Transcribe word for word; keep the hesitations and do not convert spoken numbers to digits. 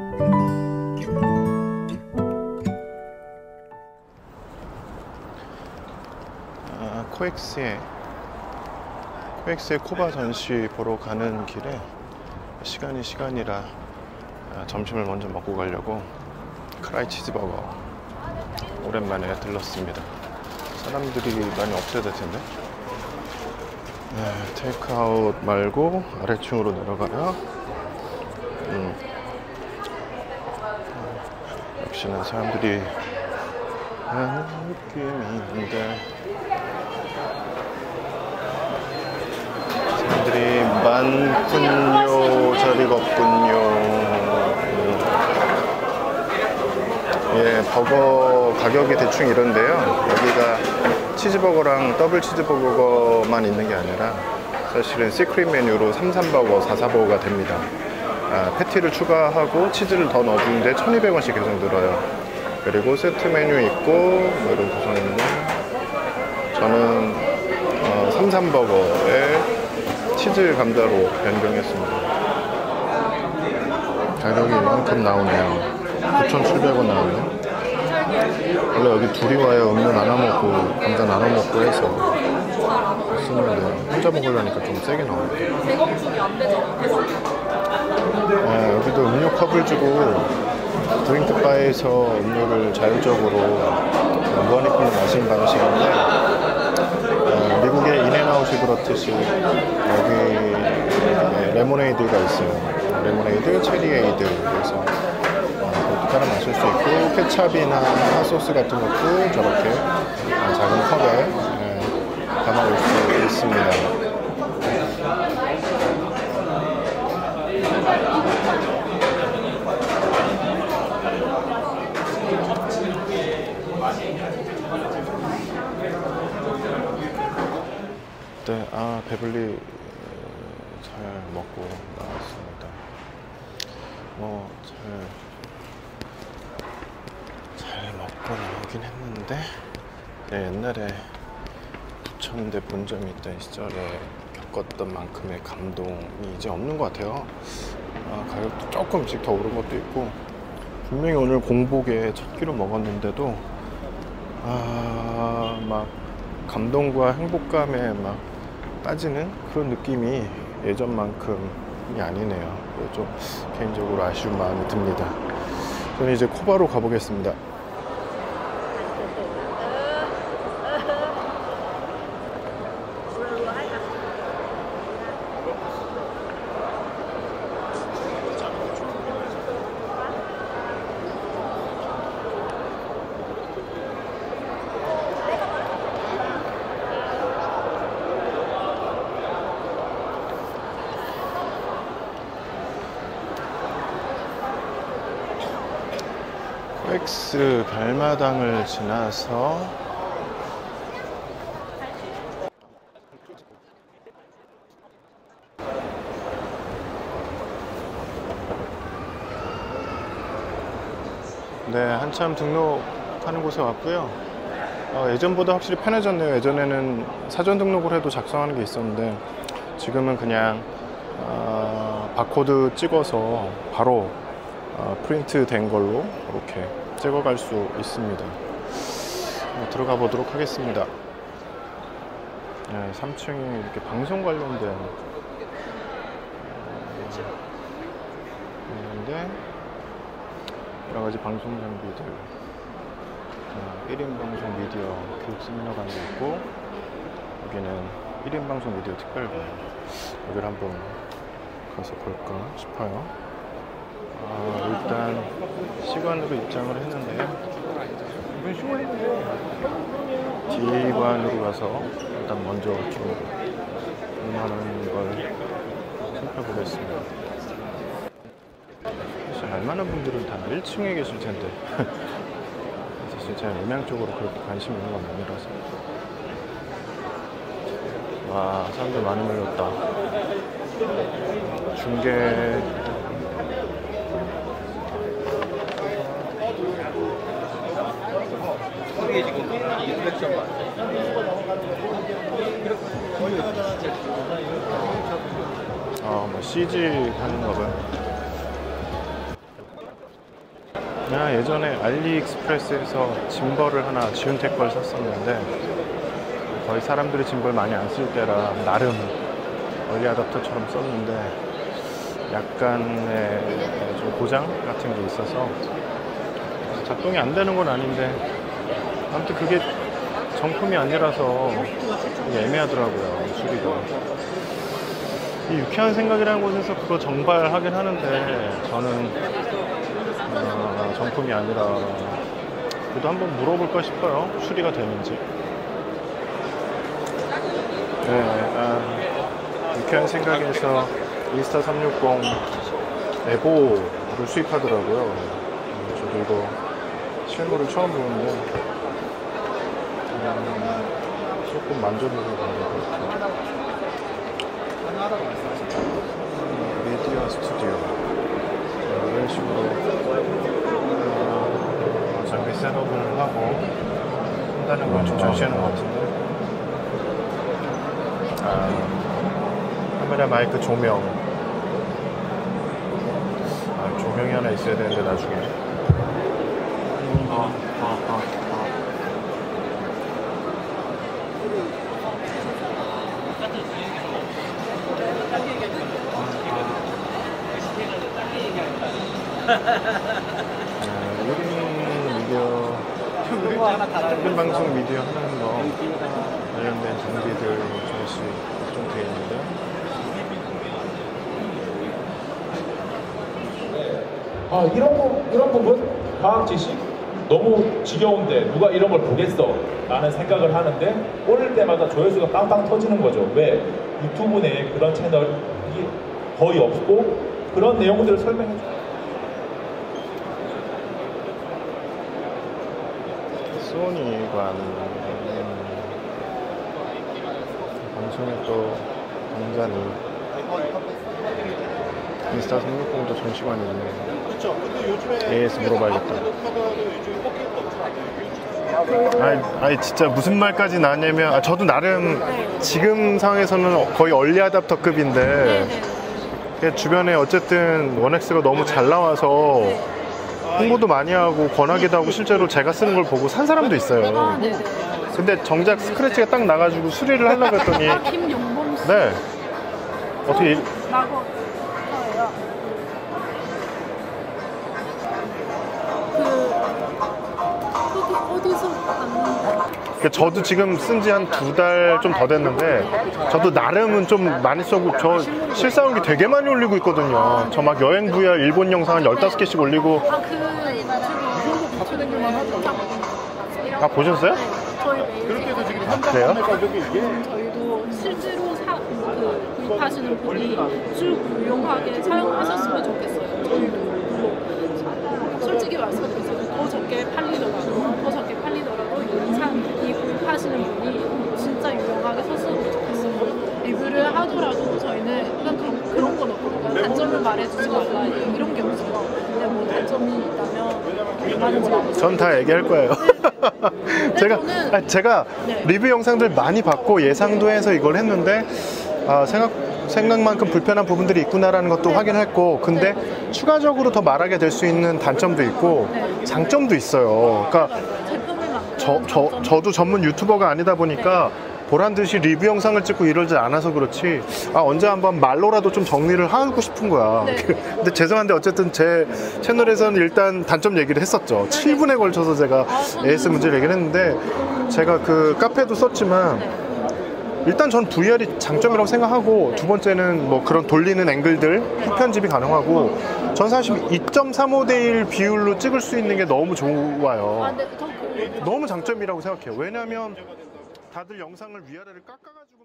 아, 코엑스에 코엑스의 코바 전시 보러 가는 길에 시간이 시간이라 아, 점심을 먼저 먹고 가려고 크라이 치즈버거 오랜만에 들렀습니다. 사람들이 많이 없어야 될 텐데. 네, 테이크아웃 말고 아래층으로 내려가요. 음. 역시나 사람들이 하는 느낌인데 사람들이 많군요. 자리가 없군요. 음. 예, 버거 가격이 대충 이런데요. 여기가 치즈버거랑 더블 치즈버거만 있는 게 아니라 사실은 시크릿 메뉴로 삼삼버거, 사사버거가 됩니다. 아, 패티를 추가하고 치즈를 더 넣어주는데 천이백 원씩 계속 늘어요. 그리고 세트 메뉴 있고 뭐 이런 구성인데 저는 어, 삼삼버거에 치즈 감자로 변경했습니다. 가격이 이만큼 나오네요. 구천칠백 원 나오네요. 원래 여기 둘이 와야 음료 나눠 먹고 감자 나눠 먹고 해서 쓰는데 혼자 먹으려니까 좀 세게 나와요. 네, 여기도 음료 컵을 주고 드링크 바에서 음료를 자율적으로 무한리필로 마시는 방식인데 어, 미국의 인앤아웃이 그렇듯이 여기 네, 레모네이드가 있어요. 레모네이드, 체리에이드 그래서 따라 마실 수 있고 케찹이나 핫소스 같은 것도 저렇게 작은 컵에 담아 올 수 있습니다. 네, 아 배불리 잘 먹고 나왔습니다. 뭐 잘 잘 먹고 나오긴 했는데 네, 옛날에 부천대 본점이 있던 시절에 겪었던 만큼의 감동이 이제 없는 것 같아요. 아, 가격도 조금씩 더 오른 것도 있고 분명히 오늘 공복에 첫 끼로 먹었는데도 아, 막 감동과 행복감에 막 빠지는 그런 느낌이 예전만큼이 아니네요. 좀 개인적으로 아쉬운 마음이 듭니다. 저는 이제 코바로 가보겠습니다. 코엑스 별마당을 지나서 네, 한참 등록하는 곳에 왔고요. 어, 예전보다 확실히 편해졌네요. 예전에는 사전 등록을 해도 작성하는 게 있었는데 지금은 그냥 어, 바코드 찍어서 바로 어, 프린트 된 걸로 이렇게 찍어갈 수 있습니다. 어, 들어가 보도록 하겠습니다. 네, 삼 층이 이렇게 방송 관련된 있는데 여러 가지 방송 장비들, 어, 일 인 방송 미디어 교육 세미나관도 있고 여기는 일 인 방송 미디어 특별관, 여기를 한번 가서 볼까 싶어요. 아, 일단 시관으로 입장을 했는데요. D관으로 가서 일단 먼저 좀 얼마나 걸 살펴보겠습니다. 사실 알만한 분들은 다 일 층에 계실 텐데 사실 제가 음향적으로 그렇게 관심 있는 건 아니라서. 와, 사람들 많이 몰렸다. 중계 이게 지금 인스펙션 받 아, 뭐 씨지 하는가 봐요. 나 예전에 알리익스프레스에서 짐벌을 하나 지운텍 걸 샀었는데 거의 사람들이 짐벌 많이 안 쓸 때라 나름 얼리 아답터처럼 썼는데 약간의 좀 고장 같은 게 있어서 작동이 안 되는 건 아닌데 아무튼 그게 정품이 아니라서 되게 애매하더라고요, 수리가. 이 유쾌한 생각이라는 곳에서 그거 정발하긴 하는데 저는 어, 정품이 아니라 그래도 한번 물어볼까 싶어요, 수리가 되는지. 네, 아, 유쾌한 생각에서 인스타 삼백육십 에보를 수입하더라고요. 음, 저도 이거 실물을 처음 보는데 음, 조금 만져보고 가는 것 같아요. 미디어 스튜디오 이런 식으로 어, 장비 셋업을 하고 한다는 걸 좀 전시하는 것 같은데, 아, 카메라, 마이크, 조명. 아, 조명이 하나 있어야 되는데 나중에. 음, 어, 어, 어, 어. 아, 일 인 미디어, 일 인 방송 미디어 하는 거 관련된 장비들 전시 좀 되어 있는데, 아, 이런 거, 이런 부분 과학 지식 너무 지겨운데 누가 이런 걸 보겠어 라는 생각을 하는데 올릴 때마다 조회수가 빵빵 터지는 거죠. 왜? 유튜브 내에 그런 채널이 거의 없고 그런 내용들을 설명해 줘요. 소니관 방송에 또 공간이 인스타 삼백육십도 전시관이 있네. 그렇죠. 근데 요즘에 에이에스 물어봐야겠다. 아니, 아니 진짜 무슨 말까지 나왔냐면, 아, 저도 나름 지금 상황에서는 거의 얼리 아답터급인데 주변에 어쨌든 원엑스가 너무 잘 나와서 홍보도 많이 하고 권하기도 하고 실제로 제가 쓰는 걸 보고 산 사람도 있어요. 근데 정작 스크래치가 딱 나가지고 수리를 하려고 했더니 아, 김용범 씨. 네, 어떻게 일- 라고 저예요. 그 어디 어디서 봤는데? 그러니까 저도 지금 쓴 지 한 두 달 좀 더 됐는데 저도 나름은 좀 많이 써고, 저 실사후기 되게 많이 올리고 있거든요. 저 막 여행 브이알 일본 영상 한 열다섯 개씩 올리고. 아, 그 저기 다 보셨어요? 네, 저희 메일. 아, 그래요? 저희도 실제로 사, 그 구입하시는 분이 쭉 유용하게 사용하셨으면 좋겠어요. 저희도 뭐, 솔직히 말씀드리면 더 적게 팔리더라도 더 적게 팔리더라도 이, 사, 이 구입하시는 분이 진짜 유용하게 썼으면 좋겠어요. 리뷰를 하더라도 저희는 그냥 그런, 그런 건 없거든요. 단점을 말해주지 말라 이런 게 없어요. 근데 뭐 단점이 있다면 얼마든지 말해주세요. 전 다 얘기할 거예요. 제가 저는- 아니, 제가 네. 리뷰 영상들 많이 봤고 예상도 해서 이걸 했는데, 아, 생각 생각만큼 불편한 부분들이 있구나라는 것도 네. 확인했고, 근데 추가적으로 더 말하게 될 수 있는 단점도 있고 네. 장점도 있어요. 그러니까 제품을만큼 저, 저, 저도 전문 유튜버가 아니다 보니까 보란 듯이 리뷰 영상을 찍고 이러지 않아서 그렇지, 아, 언제 한번 말로라도 좀 정리를 하고 싶은 거야. 네. 근데 죄송한데 어쨌든 제 채널에서는 일단 단점 얘기를 했었죠. 칠 분에 걸쳐서 제가 에이에스 문제를 얘기를 했는데, 제가 그 카페도 썼지만 일단 전 브이알이 장점이라고 생각하고, 두 번째는 뭐 그런 돌리는 앵글들 후편집이 가능하고, 전 사실 이 점 삼오 대 일 비율로 찍을 수 있는 게 너무 좋아요. 아, 네, 저 그, 너무 장점이라고 생각해요. 왜냐면 다들 영상을 위아래를 깎아가지고